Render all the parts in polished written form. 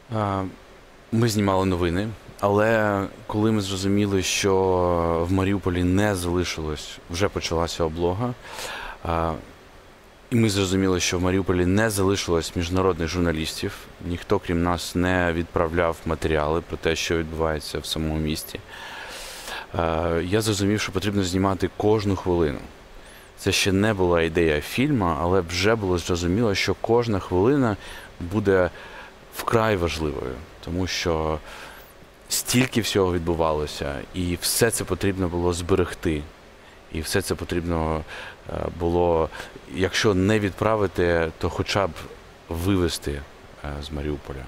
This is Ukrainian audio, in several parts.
А, Ми знімали новини, але коли ми зрозуміли, що в Маріуполі не залишилось, вже почалася облога, і ми зрозуміли, що в Маріуполі не залишилось міжнародних журналістів, ніхто крім нас не відправляв матеріали про те, що відбувається в самому місті. Я зрозумів, що потрібно знімати кожну хвилину. Це ще не була ідея фільму, але вже було зрозуміло, що кожна хвилина буде вкрай важливою, тому що стільки всього відбувалося, і все це потрібно було зберегти. І все це потрібно було, якщо не відправити, то хоча б вивезти з Маріуполя.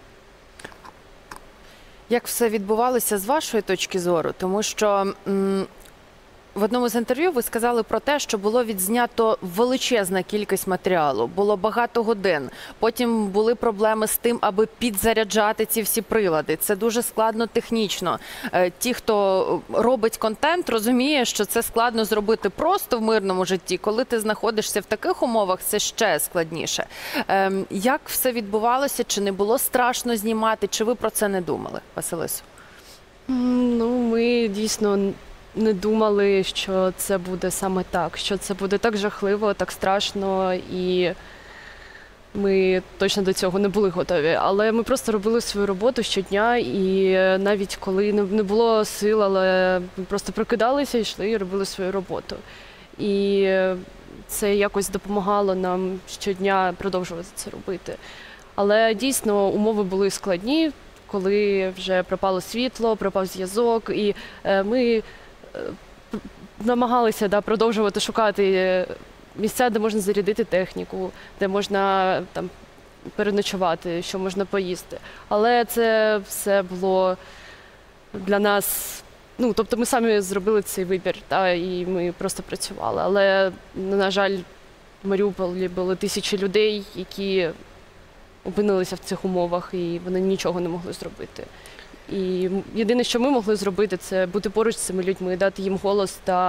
Як все відбувалося з вашої точки зору? Тому що в одному з інтерв'ю ви сказали про те, що було відзнято величезна кількість матеріалу, було багато годин. Потім були проблеми з тим, аби підзаряджати ці всі прилади. Це дуже складно технічно. Ті, хто робить контент, розуміє, що це складно зробити просто в мирному житті. Коли ти знаходишся в таких умовах, це ще складніше. Як все відбувалося? Чи не було страшно знімати? Чи ви про це не думали, Василисо? Ну, ми дійсно не думали, що це буде саме так, що це буде так жахливо, так страшно, і ми точно до цього не були готові. Але ми просто робили свою роботу щодня, і навіть коли не було сил, але ми просто прокидалися, йшли і робили свою роботу. І це якось допомагало нам щодня продовжувати це робити. Але дійсно умови були складні, коли вже пропало світло, пропав зв'язок, і ми намагалися продовжувати шукати місця, де можна зарядити техніку, де можна там переночувати, що можна поїсти. Але це все було для нас, ну, тобто ми самі зробили цей вибір, і ми просто працювали. Але, на жаль, в Маріуполі були тисячі людей, які опинилися в цих умовах, і вони нічого не могли зробити. І єдине, що ми могли зробити, це бути поруч з цими людьми, дати їм голос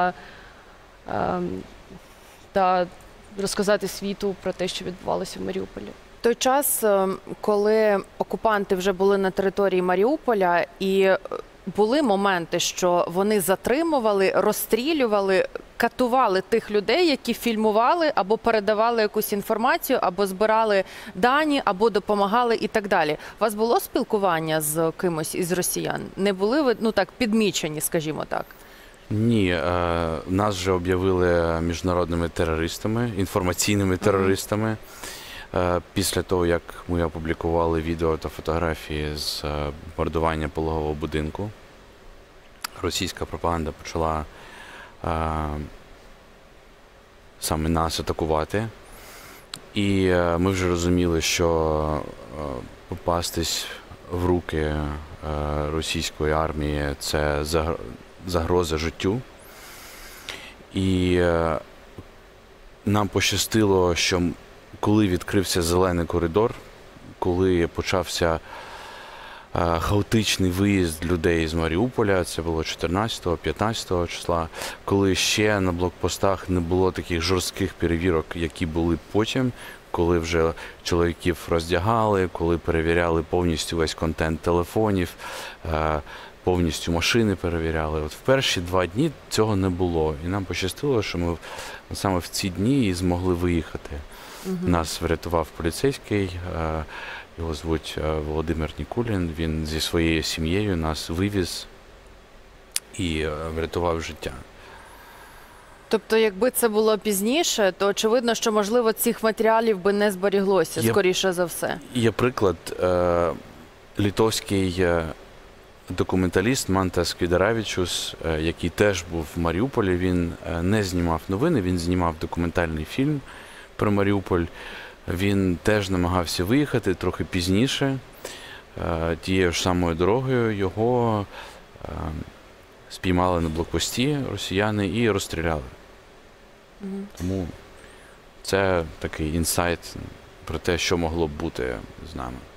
та розказати світу про те, що відбувалося в Маріуполі. Той час, коли окупанти вже були на території Маріуполя, і були моменти, що вони затримували, розстрілювали, катували тих людей, які фільмували або передавали якусь інформацію, або збирали дані, або допомагали і так далі. У вас було спілкування з кимось із росіян? Не були ви, ну так, підмічені, скажімо так? Ні, нас вже об'явили міжнародними терористами, інформаційними терористами. Після того, як ми опублікували відео та фотографії з бомбардування пологового будинку, російська пропаганда почала саме нас атакувати. І ми вже розуміли, що попастись в руки російської армії – це загроза життю. І нам пощастило, що коли відкрився зелений коридор, коли почався хаотичний виїзд людей з Маріуполя, це було 14-15 числа, коли ще на блокпостах не було таких жорстких перевірок, які були потім, коли вже чоловіків роздягали, коли перевіряли повністю весь контент телефонів, повністю машини перевіряли. От в перші 2 дні цього не було. І нам пощастило, що ми саме в ці дні і змогли виїхати. Нас врятував поліцейський, його звуть Володимир Нікулін, він зі своєю сім'єю нас вивіз і врятував життя. Тобто, якби це було пізніше, то очевидно, що, можливо, цих матеріалів би не зберіглося, скоріше за все. Є приклад, литовський документаліст Мантас Квідаравічус, який теж був в Маріуполі, він не знімав новини, він знімав документальний фільм про Маріуполь. Він теж намагався виїхати трохи пізніше, тією ж самою дорогою. Його спіймали на блокпості росіяни і розстріляли. Тому це такий інсайт про те, що могло б бути з нами.